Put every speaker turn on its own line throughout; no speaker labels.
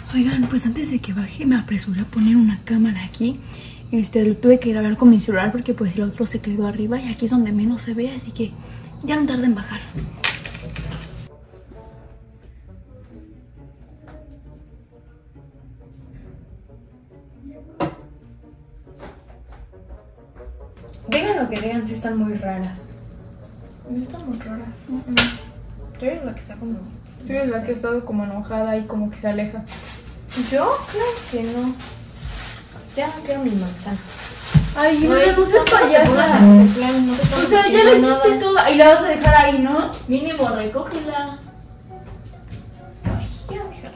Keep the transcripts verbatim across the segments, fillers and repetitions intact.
Oigan, pues antes de que baje me apresuré a poner una cámara aquí. Este, lo tuve que grabar con mi celular porque pues el otro se quedó arriba y aquí es donde menos se ve, así que ya no tarda en bajar. Digan lo que digan, si están muy raras.
No están muy raras.
Uh-uh.
Tú eres la que está como...
Tú eres la que ha estado como enojada y como que se aleja.
¿Yo? Claro que no. Ya no quiero mi manzana.
Ay, no,
Ay,
no seas payasa.
O
O sea, ya la hiciste toda y la vas a dejar ahí, ¿no?
Mínimo, recógela. Ay, ya, déjala.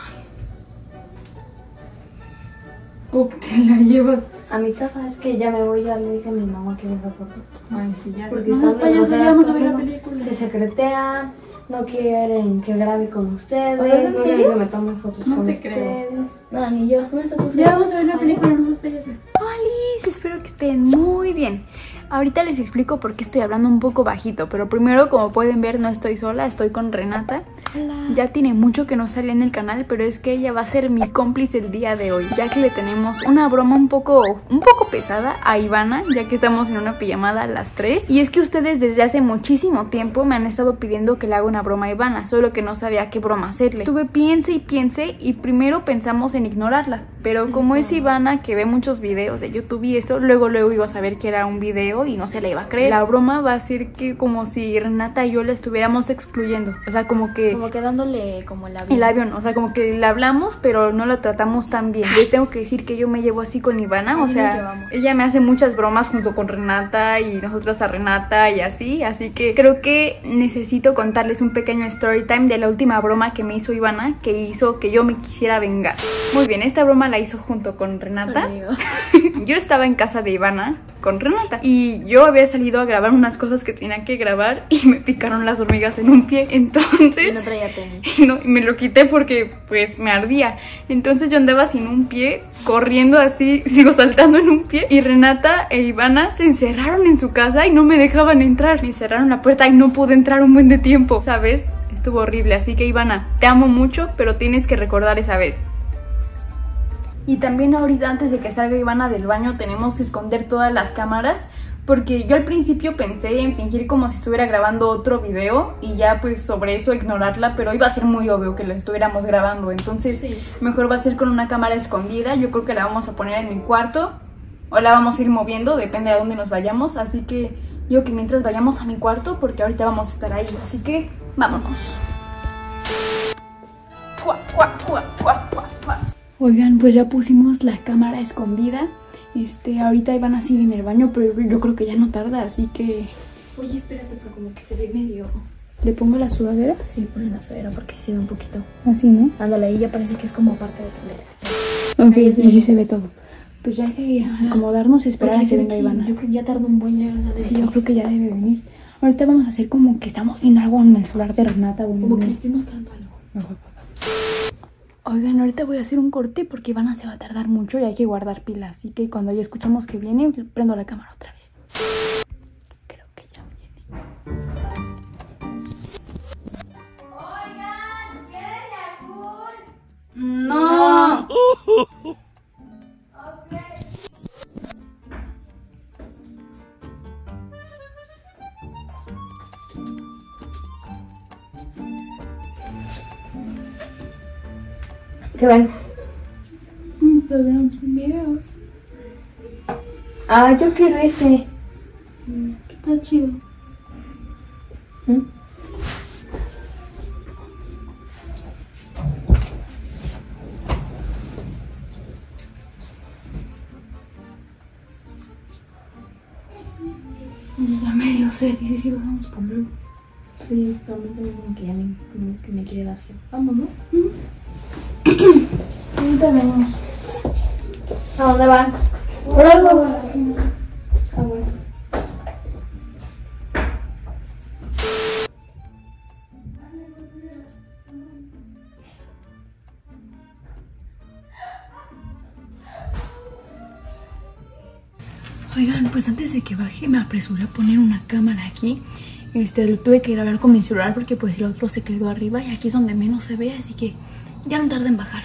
¿Cómo te la llevas?
A mi casa, es que ya me voy, ya le dije a mi mamá que deja fotos.
Ay, sí, ya.
Porque
No,
están
payasa, ya vamos a ver la
conmigo,
película.
se secretean, no quieren que grabe con ustedes.
¿Oye, en
no
serio?
quieren que me tomen fotos
No
con
te
ustedes.
creo.
No, ni yo. ¿Dónde está tu
Ya vamos a ver la película, no seas payasa. Hola, espero que estén muy bien. Ahorita les explico por qué estoy hablando un poco bajito, pero primero, como pueden ver, no estoy sola, estoy con Renata. Hola. Ya tiene mucho que no sale en el canal, pero es que ella va a ser mi cómplice el día de hoy, ya que le tenemos una broma un poco, un poco pesada a Ivana, ya que estamos en una pijamada a las tres. Y es que ustedes desde hace muchísimo tiempo me han estado pidiendo que le haga una broma a Ivana, solo que no sabía qué broma hacerle. Estuve piense y piense y primero pensamos en ignorarla, pero sí, como es Ivana que ve muchos videos de YouTube y eso, luego luego iba a saber que era un video y no se le iba a creer. La broma va a ser que como si Renata y yo la estuviéramos excluyendo, o sea, como que
como que dándole como el avión.
el avión, o sea, como que le hablamos pero no la tratamos tan bien. Yo tengo que decir que yo me llevo así con Ivana, o sea, ella me hace muchas bromas junto con Renata y nosotros a Renata y así, así que creo que necesito contarles un pequeño story time de la última broma que me hizo Ivana, que hizo que yo me quisiera vengar. Muy bien, esta broma la hizo junto con Renata. Yo estaba en casa de Ivana con Renata y yo había salido a grabar unas cosas que tenía que grabar y me picaron las hormigas en un pie, entonces
Y no traía tenis.
no, me lo quité porque pues me ardía, entonces yo andaba sin un pie, corriendo así, sigo saltando en un pie, y Renata e Ivana se encerraron en su casa y no me dejaban entrar, me cerraron la puerta y no pude entrar un buen de tiempo, ¿sabes? Estuvo horrible, así que Ivana, te amo mucho, pero tienes que recordar esa vez. Y también ahorita, antes de que salga Ivana del baño, tenemos que esconder todas las cámaras, porque yo al principio pensé en fingir como si estuviera grabando otro video y ya pues sobre eso ignorarla, pero iba a ser muy obvio que la estuviéramos grabando, entonces sí, mejor va a ser con una cámara escondida. Yo creo que la vamos a poner en mi cuarto o la vamos a ir moviendo, depende de dónde nos vayamos, así que yo que mientras vayamos a mi cuarto, porque ahorita vamos a estar ahí, así que vámonos. Oigan, pues ya pusimos la cámara escondida. Este, ahorita Ivana sigue en el baño, pero yo creo que ya no tarda, así que...
Oye, espérate, pero como que se ve medio...
¿Le pongo la sudadera?
Sí, ponle la sudadera porque se ve un poquito.
Así, ¿no?
Ándale, ahí ya parece que es como parte de tu blazer.
Ok,
Ahí se
y sí
ve.
se ve todo. Pues ya hay que acomodarnos y esperar a que venga Ivana.
Yo creo que ya tardó un buen día.
Sí, yo creo que ya debe venir. Ahorita vamos a hacer como que estamos viendo algo en el celular de Renata.
Como que le estoy mostrando algo.
Oigan, ahorita voy a hacer un corte porque Ivana se va a tardar mucho y hay que guardar pilas. Así que cuando ya escuchamos que viene, prendo la cámara otra vez. Creo que ya viene.
Oigan, ¿quieren Yakult?
¡No!
¿Qué ven?
Instagram videos.
Ah, yo quiero ese.
Está chido.
¿Mm?
Ya me dio sed, y sí, sí, vamos por luego.
Sí, también también como que ya me, como que me quiere darse. Vamos, ¿no?
Ahorita vemos.
¿A dónde van?
Por algo.
Ah, bueno.
Oigan, pues antes de que baje me apresuré a poner una cámara aquí. Este, lo tuve que grabar con mi celular porque pues el otro se quedó arriba y aquí es donde menos se ve, así que Ya no tarda en bajar.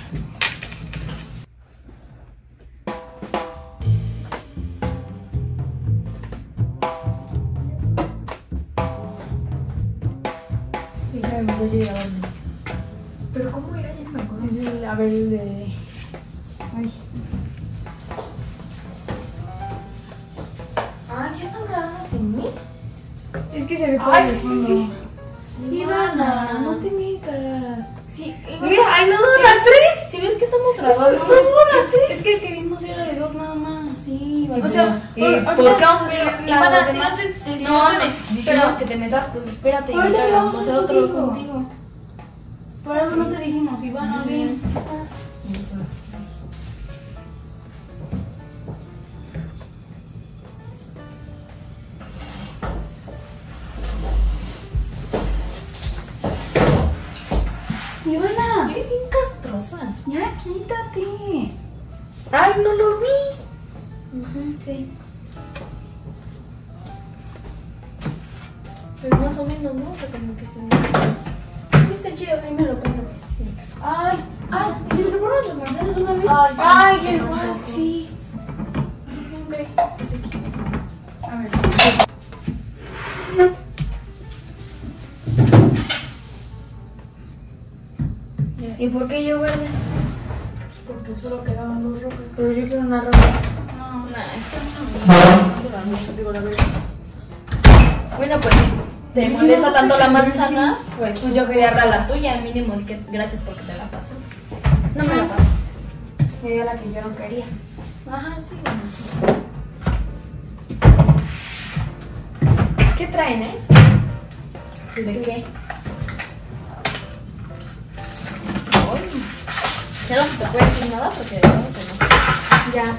Hija, me voy a llegar.
¿Pero cómo era? Ya no me acuerdo.
Es el Abel de... Ay.
Ah, ¿ya están grabando sin mí?
Es que se ve por
Ay,
el
sí,
fondo.
sí.
Ivana, no te metas.
Sí,
Mira, ay, no, no, las tres.
Si ves que estamos grabando.
No, las tres.
Es que el que vimos era de dos nada más.
Sí,
O sea,
¿Y
por-
por
ahorita-
qué vamos a
pero
hacer la
Ivana, si
demás?
no te, te, si
No,
no te
no,
dijimos
pero-
que te metas, pues espérate y
Ahorita
ahorita
vamos
vamos
a
a hacer otro
contigo.
contigo.
Por eso no te dijimos, Ivana, ven.
Eso.
Ivana,
Eres bien castrosa.
ya quítate.
Ay, no lo vi. Ujú, sí. Pues más o menos, ¿no? O sea, como que sí.
Sí, está chido, ahí me lo pones.
Sí.
Ay, ay, ¿y si me pones las manzanas una vez?
Ay, sí.
Ay,
Sí,
qué
no,
igual,
sí.
sí. Ok. A ver.
¿Y por qué yo verde?
Porque solo quedaban dos rojas.
Pero yo quiero una roja.
No,
Nah, esta no.
digo la verdad.
Bueno, pues si te
No,
molesta
no,
tanto
no,
la
no,
manzana, pues
Pues yo quería
busca la
roja.
tuya, mínimo. di que gracias porque te la paso.
No me la paso. Me dio la que yo no quería.
Ajá, sí, bueno, sí. ¿Qué traen, eh?
¿De qué?
Ay, ya no se te puede decir nada porque no, no.
Ya.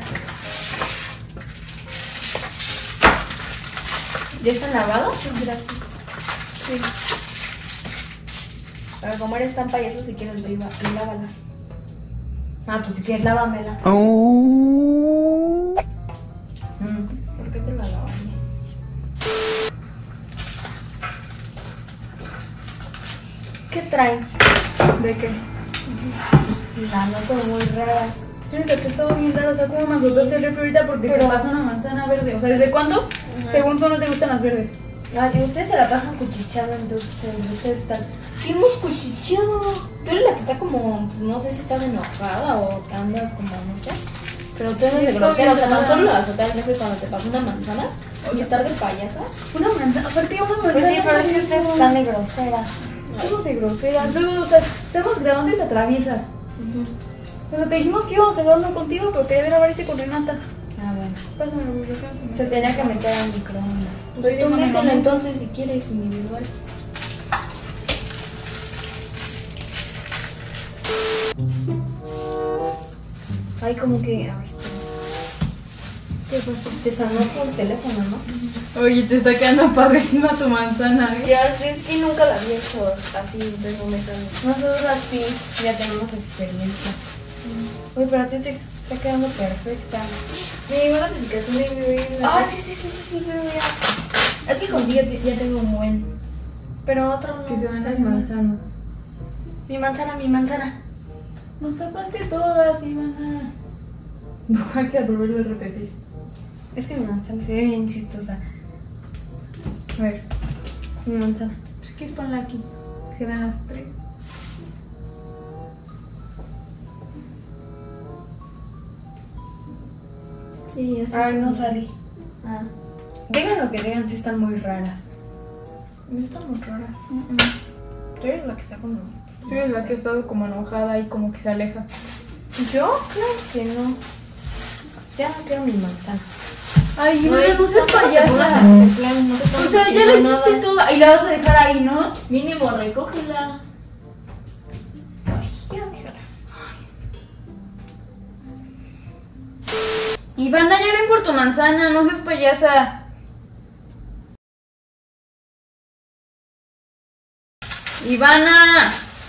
¿Ya están lavados?
Gracias. Sí.
Pero como eres tan payaso, si quieres, ve y va- y lávala. Ah, pues si quieres, lávamela. Mm, ¿por qué te la lavaría? ¿Qué traes?
¿De qué?
La noto muy rara.
Fíjate que todo bien raro, o sea, ¿cómo me
Sí.
azotaste el refri ahorita porque te
Pero-
pasó una manzana verde? O sea, ¿desde cuándo? Según tú no te gustan las verdes.
Ay, ustedes se la pasan cuchicheando entre ustedes. Ustedes están...
¿Qué hemos cuchicheado? Tú eres la que está como, no sé si estás enojada o que andas como, no sé. Pero tú eres
Sí,
de
estoy
grosera, o sea,
enojada.
tan solo la azotar el refri cuando te pasó una manzana y estar de payasa.
Una manzana, aparte una manzana.
Pues sí, pero es que
no,
ustedes están de groseras.
Somos de groseras. Luego, o sea, estamos grabando y te atraviesas. O sea, te dijimos que íbamos a hablarlo contigo, pero quería grabar ese con Renata.
Ah, bueno.
Pásame la biblioteca.
Se tenía que meter al microondas.
Pues tú
Déjame,
mételo
mamá.
entonces si quieres individual. Ay, como que, a ver, espera.
¿Qué fue? Te sonó por teléfono, ¿no?
Oye, te está quedando padrísima tu manzana, ¿eh?
Ya, es que nunca la había hecho así, entonces no me sale.
Nosotros así ya tenemos experiencia. Uy, pero a ti te está quedando perfecta.
Me llegó la notificación de mi bebé.
Ah, sí, sí, sí, sí, sí, pero ya.
Es que contigo ya ya tengo un buen. Pero otro no.
Que se van las
está mal.
manzanas.
Mi manzana, mi manzana.
Nos tapaste todas, Ivana. No hay que volverlo a repetir.
Es que mi manzana se ve bien chistosa.
A ver,
Mi manzana.
pues quieres ponla aquí. Que se vean las tres.
Sí, así.
Ay, no salí. Ah. Digan lo que digan, sí están muy raras.
Me están muy raras. Tú eres la que está como.
Tú eres la que ha estado como enojada y como que se aleja.
¿Yo? Claro que no. Ya no quiero mi manzana.
Ay,
Ivana,
no seas payasa. O sea, ya la hiciste toda y la vas a dejar ahí, ¿no?
Mínimo, recógela.
Ay, ya déjala.
Ivana, ya ven por tu manzana, no seas payasa. Ivana.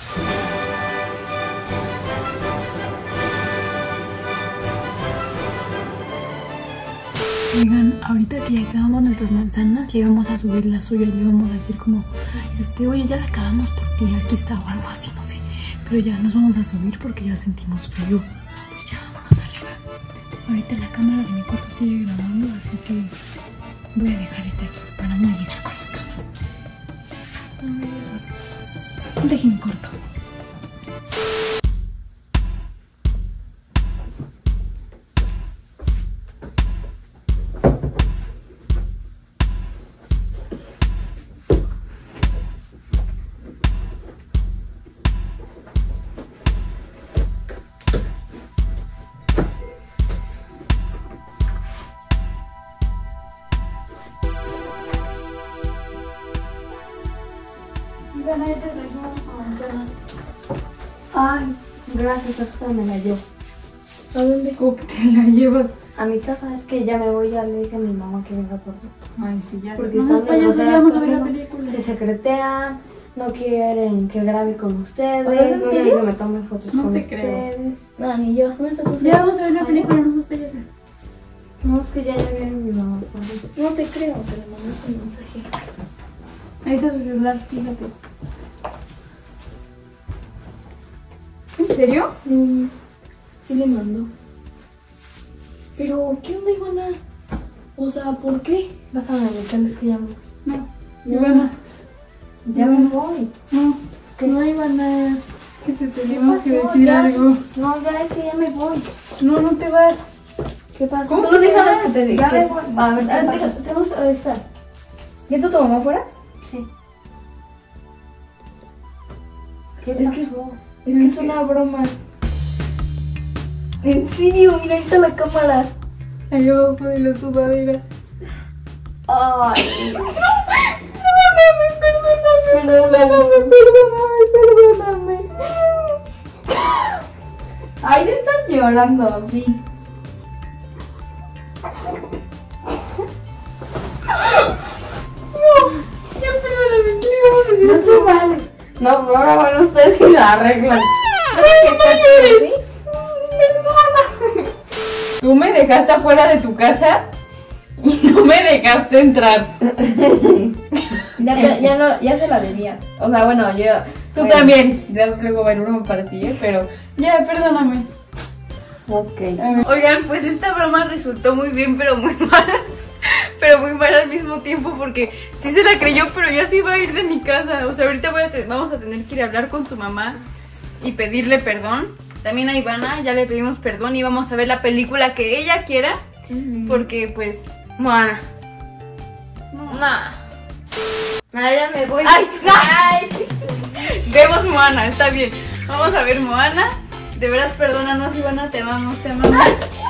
Oigan, ahorita que ya acabamos nuestras manzanas, ya íbamos a subir la suya, le íbamos a decir como, este, oye, ya la acabamos por ti, aquí está o algo así, no sé. Pero ya nos vamos a subir porque ya sentimos frío. Pues ya vámonos arriba. Ahorita la cámara de mi cuarto sigue grabando, así que voy a dejar este aquí para no llegar con la cámara. Dejen corto. Ivana, ya te trajimos tu manzana.
Ay, gracias, ahorita me la llevo.
¿A dónde te la llevas?
A mi casa, es que ya me voy, ya le dije a mi mamá que venga por mí.
Ay, sí, ya.
Porque
Vamos
están
para allá,
groseras
vamos a ver la
conmigo,
película.
se secretean, no quieren que grabe con ustedes.
¿Oye, en
no
serio?
quieren que me tome fotos
No
con
te creo.
ustedes.
No, ni yo. ¿Dónde está tu
Ya
celular?
vamos a ver la película, no sos payasa.
No, es que ya, ya viene mi mamá por mí.
No te creo, te le mandaste un mensaje.
Ahí está su celular, fíjate. ¿En serio?
Mm, sí le mandó. Pero, ¿qué onda, Ivana? O sea, ¿por qué?
Bájame, es que ya me...
No. Ivana.
Ya me voy.
No.
¿Qué?
No, Ivana. Que te
¿Qué
tenemos que
pasó?
decir
Ya.
algo.
No, ya es que ya me voy.
No, no te vas.
¿Qué pasó?
¿Cómo
Tú
que
no
te
déjanos
vas?
que te diga.
Ya me voy.
A ver,
¿Qué
a ver,
pasó?
deja- tenemos. A ver, espera. ¿Ya está tu mamá afuera?
Sí. ¿Qué
Es que-
pasó?
Es que es una broma. En serio, mira, ahí está la cámara.
Ahí abajo de la sudadera.
Ay,
Perdóname, perdóname, perdóname, perdóname, perdóname.
Ay, ya estás llorando, sí.
No, ya perdóname, ¿qué le vamos a decir?
no se vale. No, ahora van ustedes y la arreglan.
No llores. Perdóname. Tú me dejaste afuera de tu casa y no me dejaste entrar.
Ya, te- ya, no, ya se la debías. O sea, bueno, yo.
Tú
bueno.
también. Ya luego va a ir broma para ti, ¿eh? Pero ya, perdóname.
Ok.
Oigan, pues esta broma resultó muy bien, pero muy mal. Pero muy mal al mismo tiempo porque sí se la creyó, pero ya se iba a ir de mi casa. O sea, ahorita voy a te- vamos a tener que ir a hablar con su mamá y pedirle perdón. También a Ivana ya le pedimos perdón y vamos a ver la película que ella quiera. Porque pues, Moana.
Nah. Nah, ya me voy.
¡Ay! ¡Ay! Vemos Moana, está bien. Vamos a ver Moana. De veras, perdónanos, Ivana, te amamos, te amamos.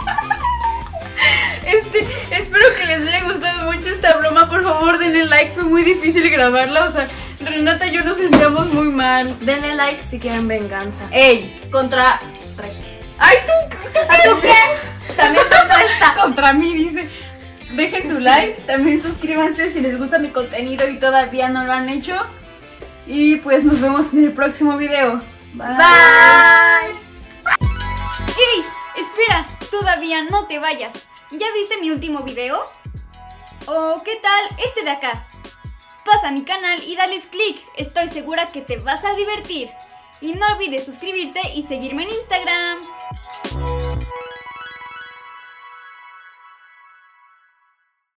Este, espero que les haya gustado mucho esta broma. Por favor, denle like, fue muy difícil grabarla. O sea, Renata y yo nos sentíamos muy mal.
Denle like si quieren venganza.
¡Ey!
Contra Regi.
¡Ay, tú! ¿Tú qué? También contra esta. Contra mí, dice. Dejen su like, también suscríbanse si les gusta mi contenido y todavía no lo han hecho. Y pues nos vemos en el próximo video.
Bye.
Bye.
¡Ey! Espera, todavía no te vayas. ¿Ya viste mi último video? ¿O qué tal este de acá? Pasa a mi canal y dales click, estoy segura que te vas a divertir. Y no olvides suscribirte y seguirme en Instagram.